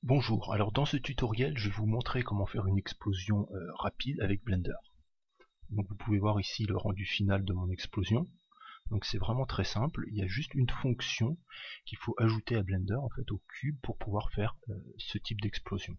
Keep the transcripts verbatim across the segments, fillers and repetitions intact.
Bonjour, alors dans ce tutoriel je vais vous montrer comment faire une explosion euh, rapide avec Blender. Donc vous pouvez voir ici le rendu final de mon explosion. Donc c'est vraiment très simple, il y a juste une fonction qu'il faut ajouter à Blender en fait au cube pour pouvoir faire euh, ce type d'explosion.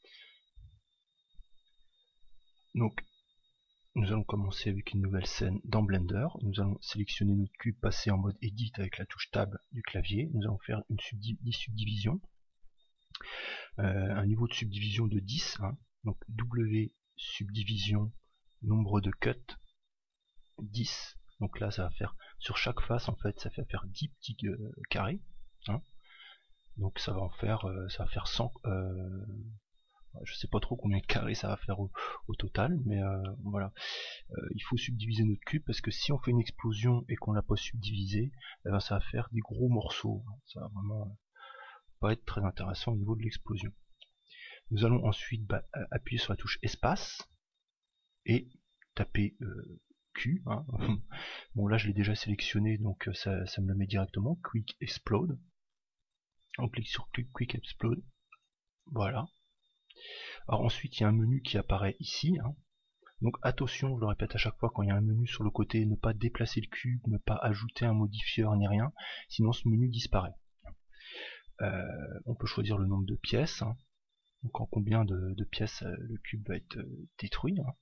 Donc nous allons commencer avec une nouvelle scène dans Blender, nous allons sélectionner notre cube, passer en mode Edit avec la touche Tab du clavier, nous allons faire une subdiv des subdivisions. Euh, un niveau de subdivision de dix, hein. Donc W subdivision nombre de cuts dix, donc là ça va faire sur chaque face en fait ça fait faire dix petits euh, carrés, hein. Donc ça va en faire euh, ça va faire cent, euh, je sais pas trop combien de carrés ça va faire au, au total, mais euh, voilà, euh, il faut subdiviser notre cube parce que si on fait une explosion et qu'on l'a pas subdivisé, eh ben, ça va faire des gros morceaux, ça va vraiment euh, pas être très intéressant au niveau de l'explosion. Nous allons ensuite bah, appuyer sur la touche espace et taper euh, Q. Hein. Bon là je l'ai déjà sélectionné donc ça, ça me le met directement. Quick Explode. On clique sur Quick Explode. Voilà. Alors ensuite il y a un menu qui apparaît ici. Hein. Donc attention, je le répète à chaque fois, quand il y a un menu sur le côté, ne pas déplacer le cube, ne pas ajouter un modifieur ni rien, sinon ce menu disparaît. Euh, on peut choisir le nombre de pièces. Hein. Donc en combien de, de pièces euh, le cube va être euh, détruit. Hein.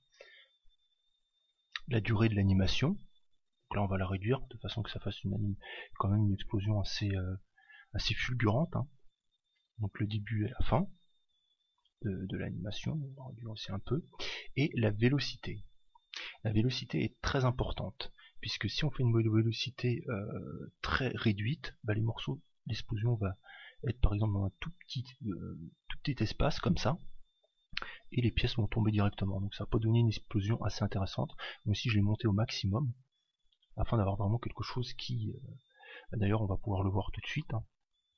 La durée de l'animation, donc là on va la réduire de façon que ça fasse une quand même une explosion assez, euh, assez fulgurante. Hein. Donc le début et la fin de, de l'animation, on va réduire aussi un peu. Et la vélocité. La vélocité est très importante, puisque si on fait une vélocité euh, très réduite, bah les morceaux, l'explosion va être par exemple dans un tout petit, euh, tout petit espace comme ça, et les pièces vont tomber directement. Donc ça peut donner une explosion assez intéressante. Moi aussi je l'ai monté au maximum, afin d'avoir vraiment quelque chose qui... Euh, d'ailleurs on va pouvoir le voir tout de suite. Hein.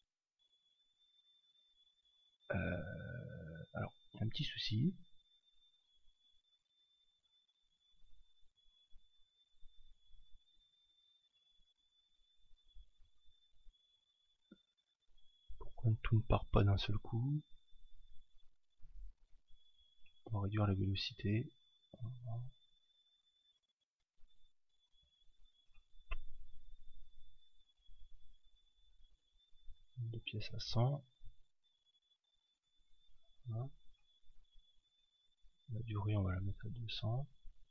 Euh, alors, il y a un petit souci. Pourquoi tout ne part pas d'un seul coup? On va réduire la vélocité. Deux pièces à cent. Voilà. La durée on va la mettre à deux cents.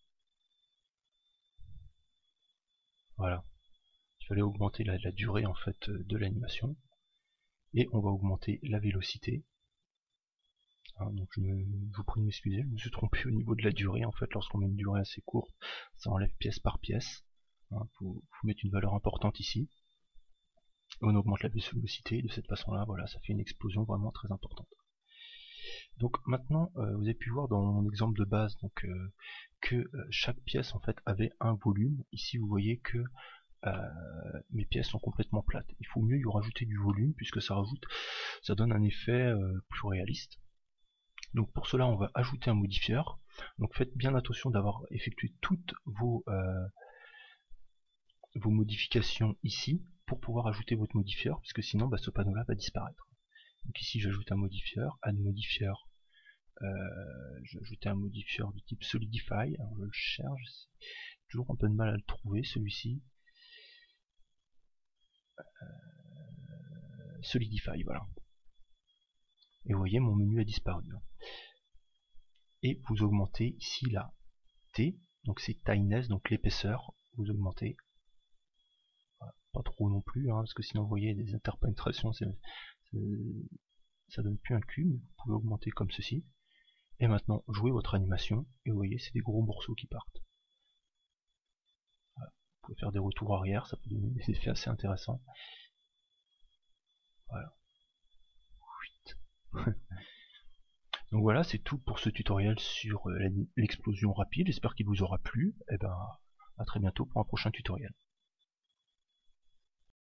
Voilà. Il fallait augmenter la, la durée en fait de l'animation. Et on va augmenter la vélocité. Hein, donc je, me, je vous prie de m'excuser, je me suis trompé au niveau de la durée. En fait, lorsqu'on met une durée assez courte, ça enlève pièce par pièce. Il hein, faut, faut mettre une valeur importante ici. On augmente la vélocité, de cette façon-là, voilà, ça fait une explosion vraiment très importante. Donc maintenant, euh, vous avez pu voir dans mon exemple de base donc, euh, que euh, chaque pièce en fait avait un volume. Ici, vous voyez que euh, mes pièces sont complètement plates. Il faut mieux y rajouter du volume puisque ça rajoute, ça donne un effet euh, plus réaliste. Donc pour cela, on va ajouter un modifieur. Donc faites bien attention d'avoir effectué toutes vos euh, vos modifications ici pour pouvoir ajouter votre modifieur, puisque sinon bah, ce panneau là va disparaître. Donc ici j'ajoute un modifieur, add modifieur, euh, j'ai ajouté un modifieur du type solidify, alors je le cherche, j'ai toujours un peu de mal à le trouver celui-ci, euh, solidify, voilà. Et vous voyez mon menu a disparu. Et vous augmentez ici la T, donc c'est tiness, donc l'épaisseur, vous augmentez. Pas trop non plus, hein, parce que sinon vous voyez des interpénétrations, ça donne plus un cube. Vous pouvez augmenter comme ceci. Et maintenant jouez votre animation et vous voyez c'est des gros morceaux qui partent. Voilà. Vous pouvez faire des retours arrière, ça peut donner des effets assez intéressants. Voilà. Donc voilà, c'est tout pour ce tutoriel sur l'explosion rapide. J'espère qu'il vous aura plu. Et ben à très bientôt pour un prochain tutoriel.